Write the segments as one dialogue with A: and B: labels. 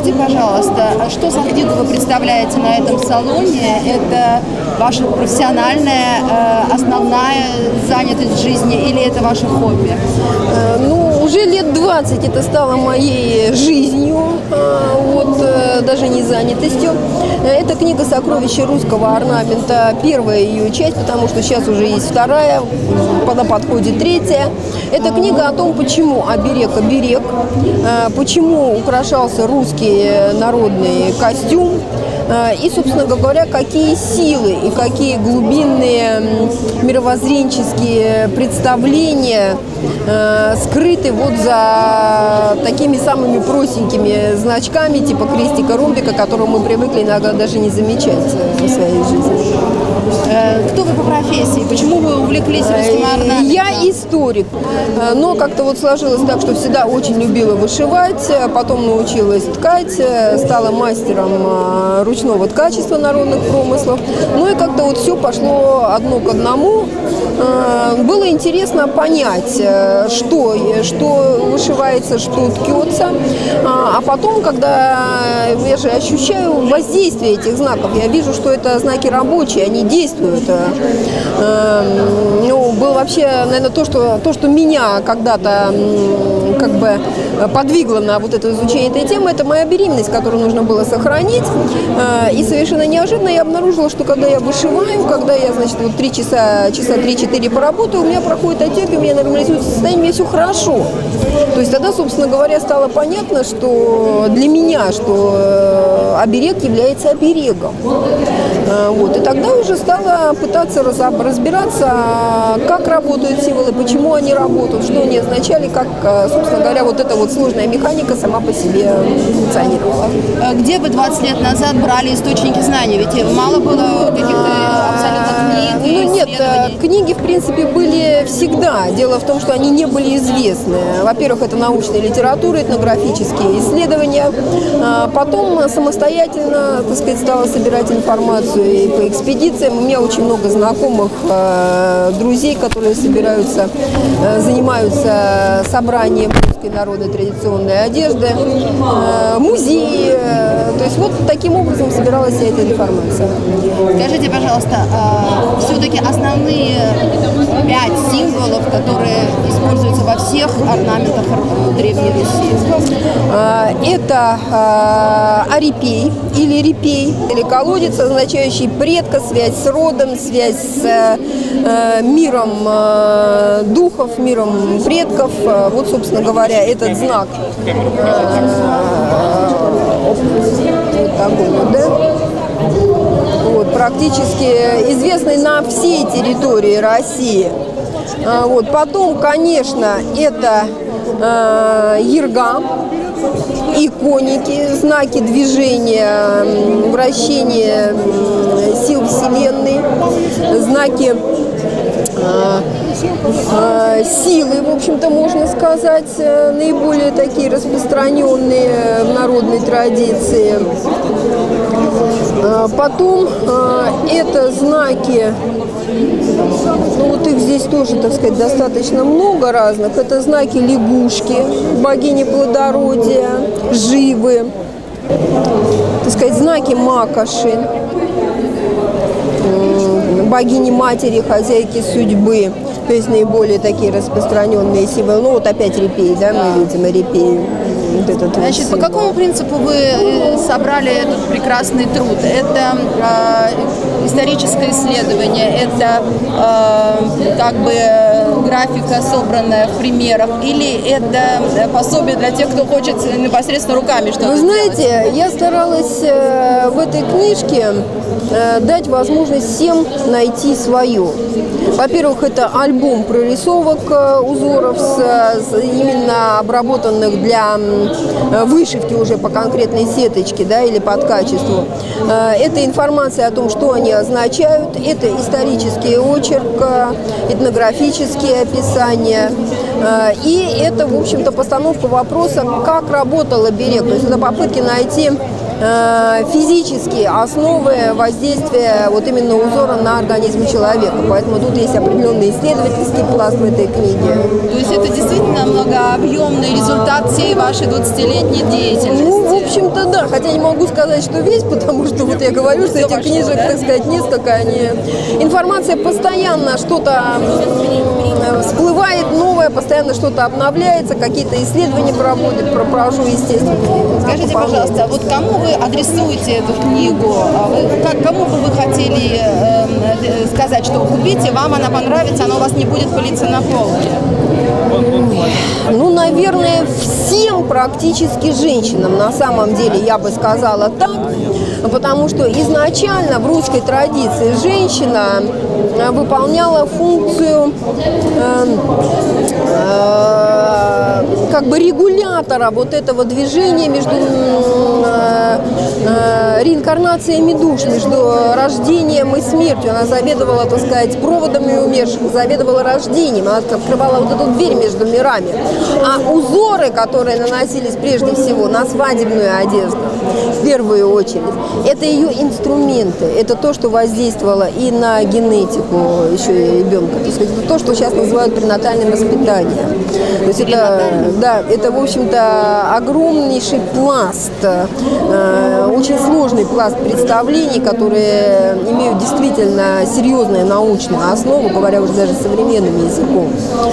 A: Скажите, пожалуйста, а что за книгу вы представляете на этом салоне? Это ваша профессиональная, основная занятость в жизни или это ваше хобби?
B: Ну, уже лет 20 это стало моей жизнью, вот, даже не занятостью. Это книга «Сокровища русского орнамента», первая ее часть, потому что сейчас уже есть вторая, на подходе третья. Это книга о том, почему оберег, почему украшался русский народный костюм, и, собственно говоря, какие силы и какие глубинные мировоззренческие представления скрыты вот за такими самыми простенькими значками, типа крестика, ромбика, которые мы привыкли иногда даже не замечать в своей жизни.
A: Кто вы по профессии? Почему вы увлеклись русским орнаментом?
B: Я историк, но как-то вот сложилось так, что всегда очень любила вышивать, потом научилась ткать, стала мастером ручного ткачества народных промыслов. Ну и как-то вот все пошло одно к одному. Было интересно понять, что вышивается, что ткется. А потом, когда я же ощущаю воздействие этих знаков, я вижу, что это знаки рабочие, они действуют. Ну, было вообще, наверное, то, что меня когда-то как бы подвигло на вот это изучение этой темы, это моя беременность, которую нужно было сохранить. И совершенно неожиданно я обнаружила, что когда я вышиваю, когда я, значит, вот 3 часа 3-4 поработаю, у меня проходит отек, и у меня нормализуется состояние, у меня все хорошо. То есть тогда, собственно говоря, стало понятно, что для меня, что оберег является оберегом. Вот. И тогда уже стала пытаться разбираться, как работают символы, почему они работают, что они означали, как, собственно говоря, вот эта вот сложная механика сама по себе функционировала.
A: Где вы 20 лет назад брали источники знаний? Ведь мало было каких-то абсолютно книг?
B: Ну нет, книги, в принципе, были всегда. Дело в том, что они не были известны. Во-первых, это научная литература, этнографические исследования. Потом самостоятельно, так сказать, стала собирать информацию и по экспедициям. У меня очень много знакомых, друзей, которые занимаются собранием русской народной традиционной одежды, музеи. То есть вот таким образом собиралась вся эта информация.
A: Скажите, пожалуйста, все-таки основные 5 символов, которые используются во всех орнаментах Древней Руси? Это арипей или репей, или колодец, означающий предка, связь с родом, связь с миром духов, миром предков. Вот, собственно говоря, этот знак. Вот такой вот, да? Вот, практически известный на всей территории России. Вот, потом, конечно, это ерга, иконики, знаки движения, вращения сил Вселенной, знаки силы, в общем-то, можно сказать, наиболее такие распространенные в народной традиции. Потом это знаки, ну вот их здесь тоже, так сказать, достаточно много разных. Это знаки лягушки, богини плодородия, живы, так сказать, знаки макоши, богини матери, хозяйки судьбы. То есть наиболее такие распространенные символы. Ну вот опять репей, да, мы видим репей. Вот этот Значит,
B: символ.
A: по какому принципу вы собрали этот прекрасный труд? Это историческое исследование, это как бы графика, собранная в примерах, или это пособие для тех, кто хочет непосредственно руками что-то
B: Вы знаете,
A: сделать?
B: я старалась в этой книжке дать возможность всем найти свое. Во-первых, это альбом прорисовок узоров, именно обработанных для вышивки уже по конкретной сеточке, да, или под качеству. Это информация о том, что они означают. Это исторический очерк, этнографические описания. И это, в общем-то, постановка вопроса, как работал оберег. То есть это попытки найти физические основы воздействия вот именно узора на организм человека. Поэтому тут есть определенный исследовательский пласт в этой книге.
A: То есть это действительно многообъемный результат всей вашей 20-летней деятельности?
B: Ну, в общем-то, да, хотя не могу сказать, что весь, потому что вот я говорю, что этих книжек, так сказать, несколько, они... Информация постоянно что-то всплывает новое, постоянно что-то обновляется, какие-то исследования провожу, естественно.
A: Скажите, пожалуйста, вот кому вы адресуете эту книгу? Кому бы вы хотели сказать, что купите, вам она понравится, она у вас не будет пылиться на полке?
B: Ну, наверное, всем практически женщинам, на самом деле, я бы сказала так, потому что изначально в русской традиции женщина выполняла функцию как бы регулятора вот этого движения между реинкарнациями душ, между рождением и смертью. Она заведовала, так сказать, проводами умерших, заведовала рождением, она открывала вот эту дверь между мирами. А узоры, которые наносились прежде всего на свадебную одежду, в первую очередь, это ее инструменты, это то, что воздействовало и на генетику еще и ребенка. То есть это то, что сейчас называют пренатальным воспитанием. То есть это, да, это, в общем-то, огромнейший пласт, очень сложный пласт представлений, которые имеют действительно серьезную научную основу, говоря уже даже современным языком.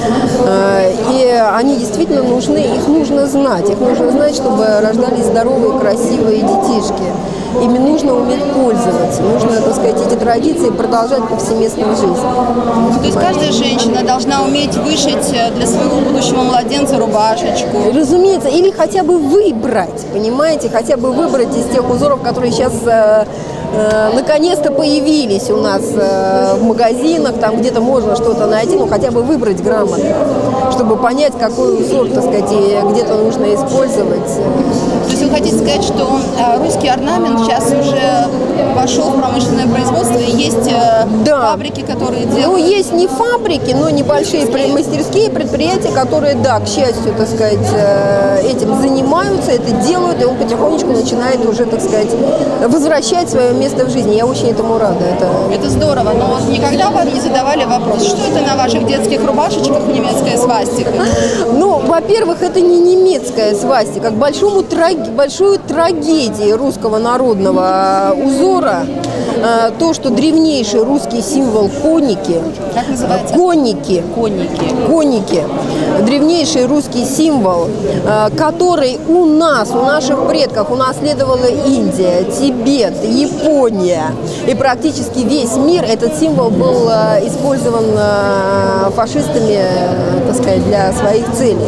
B: И они действительно нужны, их нужно знать, чтобы рождались здоровые, красивые детишки. Ими нужно уметь пользоваться, нужно, так сказать, эти традиции продолжать повсеместно в жизни.
A: То есть каждая женщина должна уметь вышить для своего будущего младенца рубашечку?
B: Разумеется, или хотя бы выбрать, понимаете, хотя бы выбрать из тех узоров, которые сейчас наконец-то появились у нас в магазинах, там где-то можно что-то найти, но хотя бы выбрать грамотно, чтобы понять, какой узор, так сказать, где-то нужно использовать.
A: То есть вы хотите сказать, что русский орнамент сейчас уже вошел в промышленное производство, и есть фабрики, которые делают?
B: Ну, есть не фабрики, но небольшие мастерские предприятия, которые, да, к счастью, так сказать, этим занимаются, это делают, и он потихонечку начинает уже, так сказать, возвращать свое место в жизни. Я очень этому рада.
A: Это здорово, но вот никогда вам не задавали вопрос, что это на ваших детских рубашечках немецкая свастика?
B: Ну, во-первых, это не немецкая свастика. К большую трагедию русского народного узора то, что древнейший русский символ конники.
A: Как называется?
B: Конники. Древнейший русский символ, который у нас, у наших предков, унаследовала Индия, Тибет, Япония. И практически весь мир этот символ был использован фашистами, так сказать, для своих целей.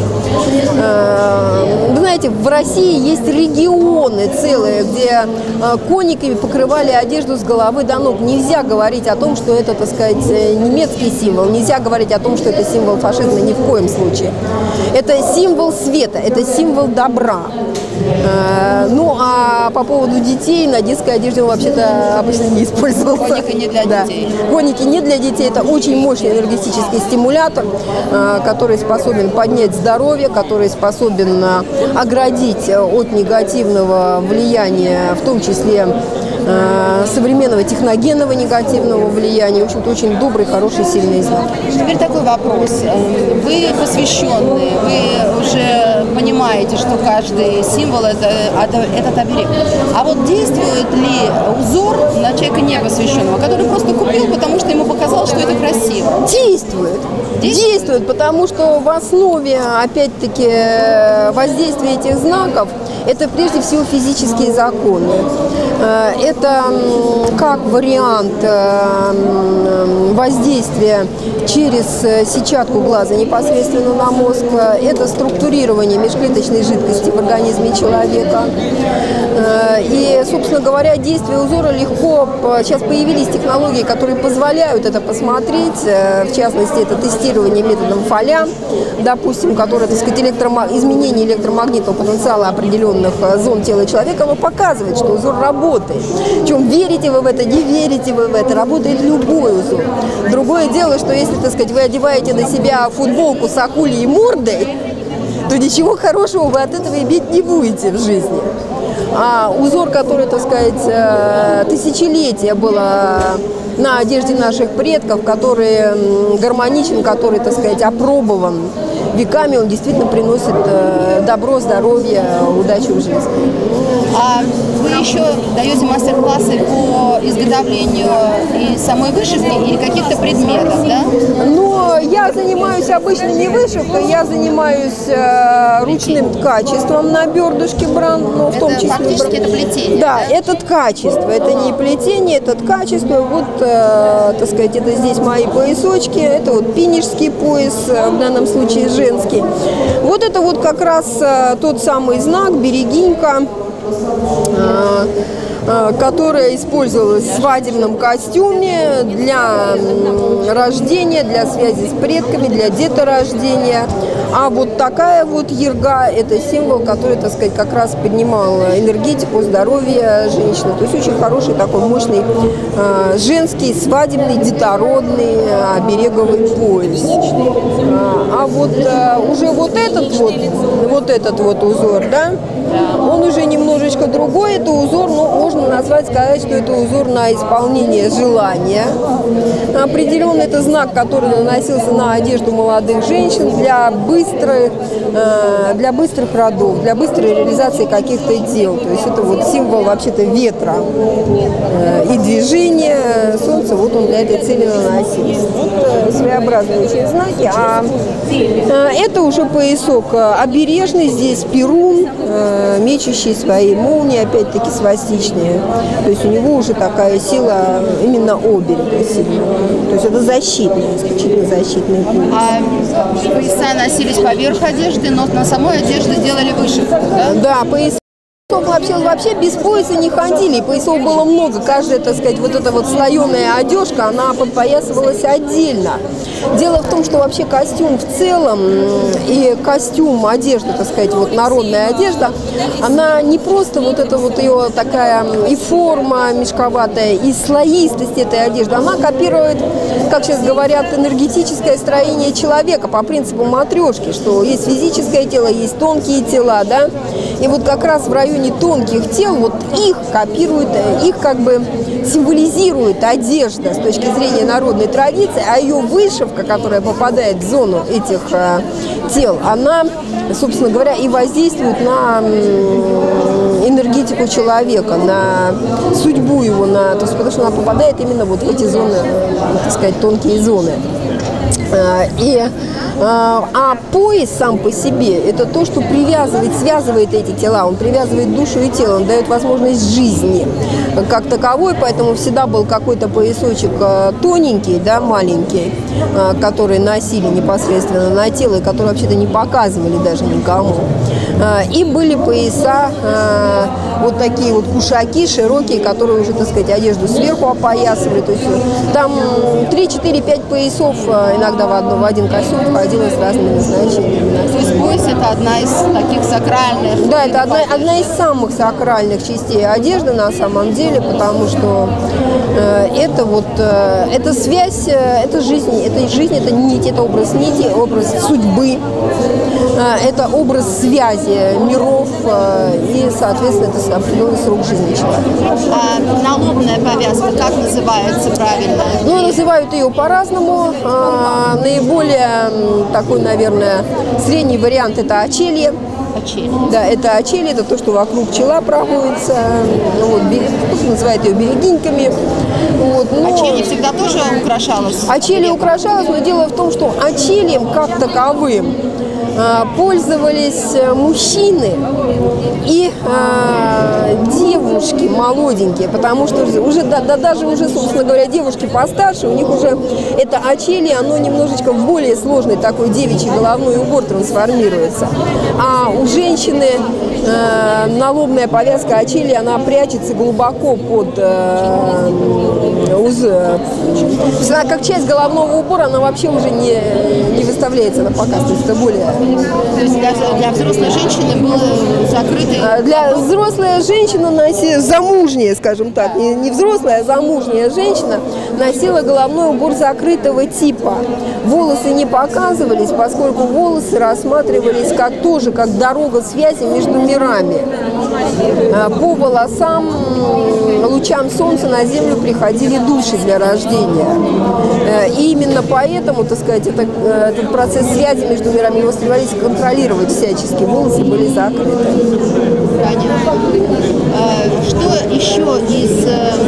B: Вы знаете, в России есть регионы целые, где конниками покрывали одежду с головы до ног. Нельзя говорить о том, что это, так сказать, немецкий символ. Нельзя говорить о том, что это символ фашизма ни в коем случае. Это символ света, это символ добра. Ну, а по поводу детей, на детской одежде он вообще-то обычно не использовался.
A: Конники не для детей.
B: Конники не для детей. Это очень мощный энергетический стимулятор, который способен поднять здоровье, который способен оградить от негативного влияния, в том числе современного техногенного негативного влияния. В общем-то, очень добрый, хороший, сильный знак.
A: Теперь такой вопрос. Вы посвященные, вы уже понимаете, что каждый символ – это этот оберег. А вот действует ли узор на человека непосвященного, который просто купил, потому что ему показалось, что это красиво?
B: Действует, потому что в основе, опять-таки, воздействия этих знаков это прежде всего физические законы. Это как вариант воздействия через сетчатку глаза непосредственно на мозг. Это структурирование межклеточной жидкости в организме человека. И, собственно говоря, действие узора легко. Сейчас появились технологии, которые позволяют это посмотреть. В частности, это тестирование методом Фоля, допустим, которое, так сказать, изменение электромагнитного потенциала определенных зон тела человека, оно показывает, что узор работает. Причем верите вы в это, не верите вы в это, работает любой узор. Другое дело, что если, так сказать, вы одеваете на себя футболку с акульей мордой, то ничего хорошего вы от этого иметь не будете в жизни. А узор, который, так сказать, тысячелетия было на одежде наших предков, который гармоничен, который, так сказать, опробован веками, он действительно приносит добро, здоровье, удачу в жизни.
A: А вы еще даете мастер-классы по изготовлению и самой вышивки или каких-то предметов, да?
B: Но я занимаюсь обычно не вышивкой, я занимаюсь ручным ткачеством на бердышке бранд, но в том числе...
A: Фактически это плетение.
B: Да, это ткачество, это не плетение, это ткачество. Вот, так сказать, это здесь мои поясочки, это вот пинежский пояс, в данном случае женский. Вот это вот как раз тот самый знак, берегинька, которая использовалась в свадебном костюме для рождения, для связи с предками, для деторождения. А вот такая вот ерга – это символ, который, так сказать, как раз поднимал энергетику, здоровье женщины. То есть очень хороший такой мощный женский, свадебный, детородный обереговый пояс. А вот уже вот этот вот узор, да, он уже немножечко другой. Это узор, ну, можно назвать, сказать, что это узор на исполнение желания. Определенно это знак, который наносился на одежду молодых женщин для быстрых родов, для быстрой реализации каких-то дел. То есть это вот символ вообще-то ветра и движения. Солнце, вот он для этой цели наносился. Вот своеобразные очень знаки. А это уже поясок обережный, здесь перун, мечущий свои молнии, опять-таки свастичные. То есть у него уже такая сила именно оберега сильная. То есть это защитный, исключительно защитный пояс.
A: А пояса носились поверх одежды, но на самой одежде делали вышивку, да?
B: Да, пояс. Вообще без пояса не ходили, поясов было много. Каждая, так сказать, вот эта вот слоеная одежка, она подпоясывалась отдельно. Дело в том, что вообще костюм в целом и костюм, одежда, так сказать, вот народная одежда, она не просто вот эта вот ее такая и форма мешковатая, и слоистость этой одежды, она копирует, как сейчас говорят, энергетическое строение человека по принципу матрешки, что есть физическое тело, есть тонкие тела, да, и вот как раз в районе тонких тел, вот их копирует, их как бы символизирует одежда с точки зрения народной традиции, а ее вышивка, которая попадает в зону этих тел, она, собственно говоря, и воздействует на энергетику человека, на судьбу его, то есть, потому что она попадает именно вот в эти зоны, так сказать, тонкие зоны. А пояс сам по себе – это то, что привязывает, связывает эти тела, он привязывает душу и тело, он дает возможность жизни как таковой, поэтому всегда был какой-то поясочек тоненький, да, маленький, который носили непосредственно на тело, и который вообще-то не показывали даже никому. И были пояса, вот такие вот кушаки широкие, которые уже, так сказать, одежду сверху опоясывали. То есть там 3, 4, 5 поясов иногда в один костюм входило с разными назначениями.
A: То есть пояс – это одна из таких сакральных?
B: Да, это одна из самых сакральных частей одежды на самом деле, потому что это вот, это связь, это жизнь, это нить, это образ нити, образ судьбы, это образ связи миров и, соответственно, это определенный срок жизни человека.
A: А налобная повязка, как называется правильно?
B: Ну, называют ее по-разному. Наиболее такой, наверное, средний вариант – это очелье. Да, это очелье, это то, что вокруг пчела проходится. Ну, вот, кто-то называет ее берегиньками. Вот,
A: очелье всегда тоже украшалось?
B: Очелье украшалось, но дело в том, что очельем как таковым пользовались мужчины и девушки молоденькие, потому что уже, даже уже, собственно говоря, девушки постарше, у них уже это очелье, оно немножечко в более сложный такой девичий головной убор трансформируется. А у женщины налобная повязка очелья, она прячется глубоко под она как часть головного убора, она вообще уже не выставляется на показ, то есть это более...
A: То есть для взрослой женщины было закрыто...
B: Для взрослой женщины носила, замужняя, скажем так, не взрослая, а замужняя женщина носила головной убор закрытого типа. Волосы не показывались, поскольку волосы рассматривались как дорога связи между мирами. по волосам, лучам солнца на землю приходили души для рождения. И именно поэтому, так сказать, этот процесс связи между мирами его стремились контролировать всячески. Волосы были закрыты.
A: Понятно. Что еще из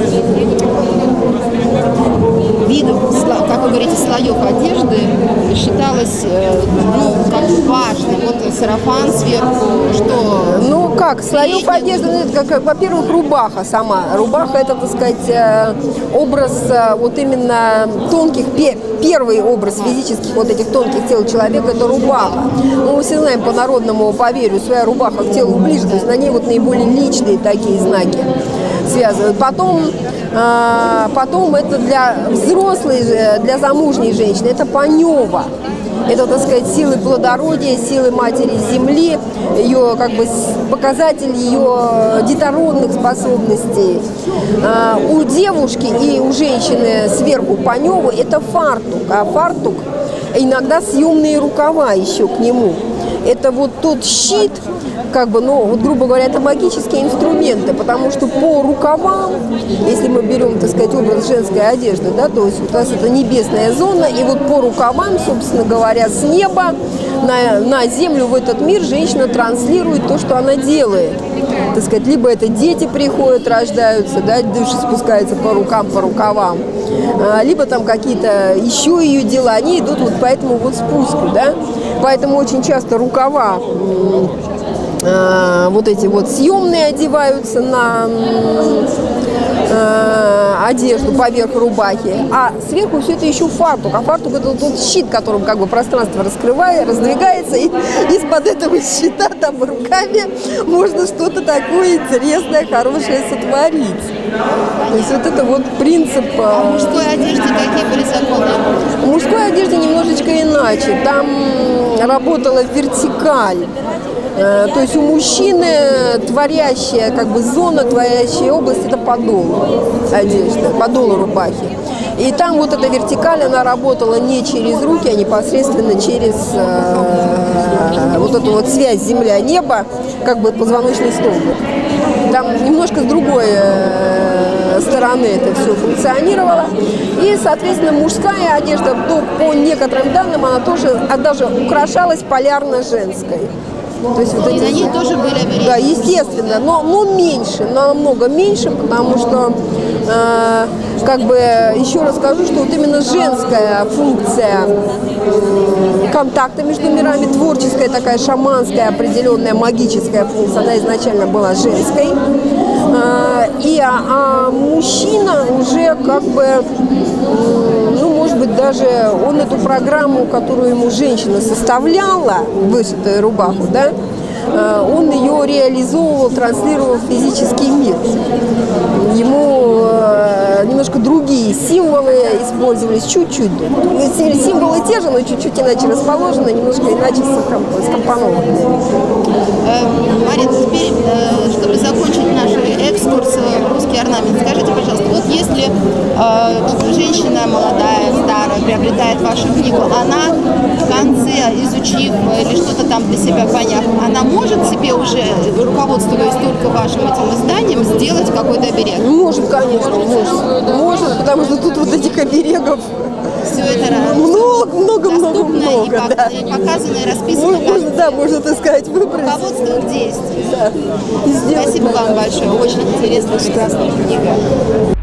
A: видов, как вы говорите, слоев одежды считалось как важным? Вот сарафан сверху, что?
B: Ну как, слоев одежды, во-первых, рубаха сама. Рубаха — это, так сказать, образ вот именно тонких, первый образ физических вот этих тонких тел человека — это рубаха. Ну, мы все знаем по народному поверью, своя рубаха к телу ближе, то есть на ней вот наиболее личные такие знаки связывают. Потом это для взрослой, для замужней женщины, это панева. Это, так сказать, силы плодородия, силы матери земли, ее как бы показатель ее детородных способностей. У девушки и у женщины сверху паневы это фартук, а фартук иногда съемные рукава еще к нему. Это вот тот щит, как бы, ну, вот, грубо говоря, это магические инструменты, потому что по рукавам, если мы берем, так сказать, образ женской одежды, да, то есть у нас это небесная зона, и вот по рукавам, собственно говоря, с неба на землю, в этот мир женщина транслирует то, что она делает. Так сказать, либо это дети приходят, рождаются, да, души спускаются по рукавам, либо там какие-то еще ее дела, они идут вот по этому вот спуску, да. Поэтому очень часто рукава вот эти вот съемные одеваются на одежду поверх рубахи, а сверху все это еще фартук. А фартук — это тот щит, которым как бы пространство раздвигается, и из-под этого щита там руками можно что-то такое интересное, хорошее сотворить. То есть вот это вот принцип.
A: А в мужской одежде какие были законы?
B: В мужской одежде немножечко иначе. Там работала вертикаль. То есть у мужчины творящая как бы зона, творящая область — это подол одежды, подол рубахи. И там вот эта вертикаль, она работала не через руки, а непосредственно через вот эту вот связь земля-небо, как бы позвоночный столбик. Там немножко с другой стороны это все функционировало. И, соответственно, мужская одежда, по некоторым данным, она тоже даже украшалась полярно женской. То есть вот
A: и на ней тоже были обереги?
B: Да, естественно, но меньше, намного меньше, потому что, как бы, еще раз скажу, что вот именно женская функция контакта между мирами, творческая такая шаманская определенная магическая функция, она изначально была женской. А мужчина уже как бы, ну, может быть, даже он эту программу, которую ему женщина составляла, вышитую рубаху, да, он ее реализовывал, транслировал в физический мир. Ему немножко другие символы использовались, чуть-чуть. Символы те же, но чуть-чуть иначе расположены, немножко иначе скомпонованы.
A: Мария, теперь, чтобы закончить наш экскурс в русский орнамент, скажите, пожалуйста, вот если женщина молодая, старая, приобретает вашу книгу, она в конце, изучив или что-то там для себя поняв, она может себе уже, руководствуясь только вашим этим изданием, сделать какой-то оберег?
B: Может, конечно, может, потому что тут вот этих оберегов
A: все это
B: много, да.
A: И показано, и расписано.
B: Можно, так сказать, выбрать.
A: Руководство к действию.
B: Да.
A: Спасибо вам большое. Очень интересная, прекрасная книга.